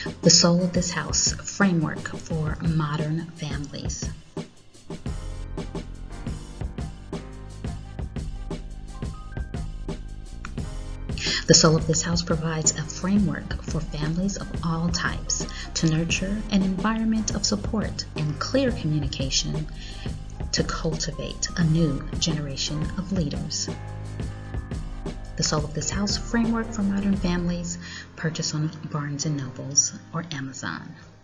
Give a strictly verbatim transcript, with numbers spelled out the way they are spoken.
The Soul of This House Framework for Modern Families. The Soul of This House provides a framework for families of all types to nurture an environment of support and clear communication to cultivate a new generation of leaders. The Soul of This House Framework for Modern Families, purchase on Barnes and Nobles or Amazon.